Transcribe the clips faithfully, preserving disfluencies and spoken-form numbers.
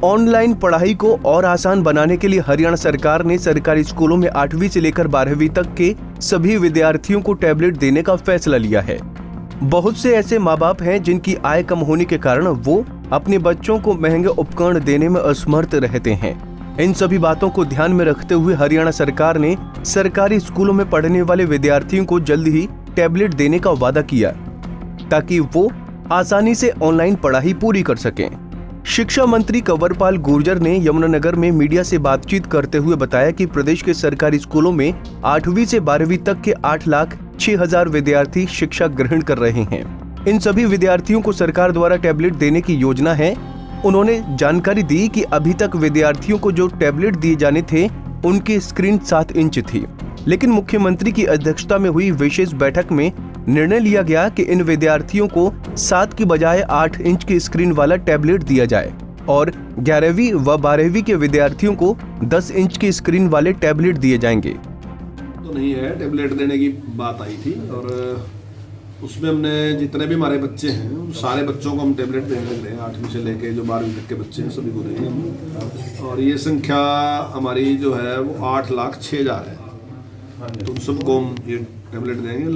Online पढ़ाई को और आसान बनाने के लिए हरियाणा सरकार ने सरकारी स्कूलों में आठवीं से लेकर बारहवीं तक के सभी विद्यार्थियों को टैबलेट देने का फैसला लिया है। बहुत से ऐसे माँ बाप हैं जिनकी आय कम होने के कारण वो अपने बच्चों को महंगे उपकरण देने में असमर्थ रहते हैं। इन सभी बातों को ध्यान में रखते हुए हरियाणा सरकार ने सरकारी स्कूलों में पढ़ने वाले विद्यार्थियों को जल्द ही टैबलेट देने का वादा किया ताकि वो आसानी से ऑनलाइन पढ़ाई पूरी कर सकें। शिक्षा मंत्री कंवरपाल गुर्जर ने यमुनानगर में मीडिया से बातचीत करते हुए बताया कि प्रदेश के सरकारी स्कूलों में आठवीं से बारहवीं तक के आठ लाख छह हजार विद्यार्थी शिक्षा ग्रहण कर रहे हैं। इन सभी विद्यार्थियों को सरकार द्वारा टैबलेट देने की योजना है। उन्होंने जानकारी दी कि अभी तक विद्यार्थियों को जो टैबलेट दिए जाने थे उनकी स्क्रीन सात इंच थी, लेकिन मुख्यमंत्री की अध्यक्षता में हुई विशेष बैठक में निर्णय लिया गया कि इन विद्यार्थियों को सात की बजाय आठ इंच की स्क्रीन वाला टैबलेट दिया जाए और ग्यारहवीं व बारहवीं के विद्यार्थियों को दस इंच की स्क्रीन वाले टैबलेट दिए जाएंगे। तो नहीं है, टैबलेट देने की बात आई थी और उसमें हमने जितने भी हमारे बच्चे हैं सारे बच्चों को हम टैबलेट देने लग रहे हैं। आठवीं से लेके जो बारहवीं तक के बच्चे हैं सभी को देंगे हम, और ये संख्या हमारी जो है वो आठ लाख छः हज़ार है। तो सबको हम ये टैबलेट देंगे।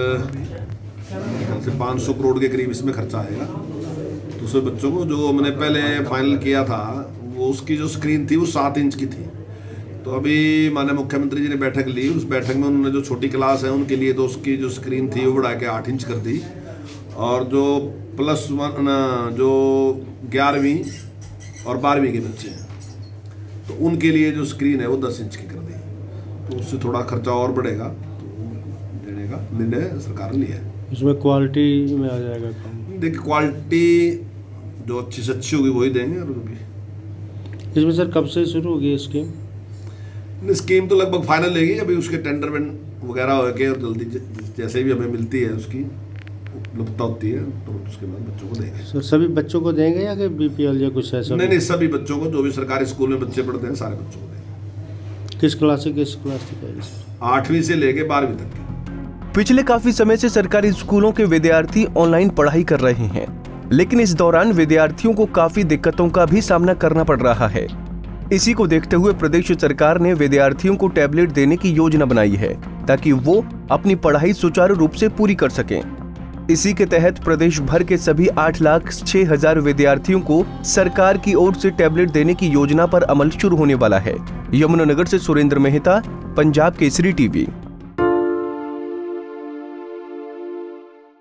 लगभग से पाँच सौ करोड़ के करीब इसमें खर्चा आएगा। तो सब बच्चों को जो हमने पहले फाइनल किया था वो उसकी जो स्क्रीन थी वो सात इंच की थी। तो अभी माननीय मुख्यमंत्री जी ने बैठक ली, उस बैठक में उन्होंने जो छोटी क्लास है उनके लिए तो उसकी जो स्क्रीन थी वो बढ़ा के आठ इंच कर दी, और जो प्लस वन जो ग्यारहवीं और बारहवीं के बच्चे हैं तो उनके लिए जो स्क्रीन है वो दस इंच की कर दी। तो उससे थोड़ा खर्चा और बढ़ेगा, तो देने का निर्णय सरकार ने लिया है। इसमें क्वालिटी में आ जाएगा काम। देखिए क्वालिटी जो अच्छी से अच्छी होगी वही देंगे। और इसमें सर कब से शुरू होगी स्कीम? स्कीम तो लगभग फाइनल लेगी, अभी उसके टेंडर वगैरह हो के और जल्दी जैसे भी हमें मिलती है उसकी उपलब्धता होती है तो उसके बाद बच्चों को देंगे। सर सभी बच्चों को देंगे या कि बीपीएल या कुछ ऐसा? नहीं नहीं, सभी बच्चों को, जो भी सरकारी स्कूल में बच्चे पढ़ते हैं सारे बच्चों को देंगे। किस क्लास से किस क्लास तक? आठवीं से लेके बारहवीं तक। पिछले काफी समय से सरकारी स्कूलों के विद्यार्थी ऑनलाइन पढ़ाई कर रहे हैं, लेकिन इस दौरान विद्यार्थियों को काफी दिक्कतों का भी सामना करना पड़ रहा है। इसी को देखते हुए प्रदेश सरकार ने विद्यार्थियों को टैबलेट देने की योजना बनाई है ताकि वो अपनी पढ़ाई सुचारू रूप से पूरी कर सकें। इसी के तहत प्रदेश भर के सभी आठ लाख छह हजार विद्यार्थियों को सरकार की ओर से टैबलेट देने की योजना पर अमल शुरू होने वाला है। यमुनानगर से सुरेंद्र मेहता, पंजाब केसरी टीवी।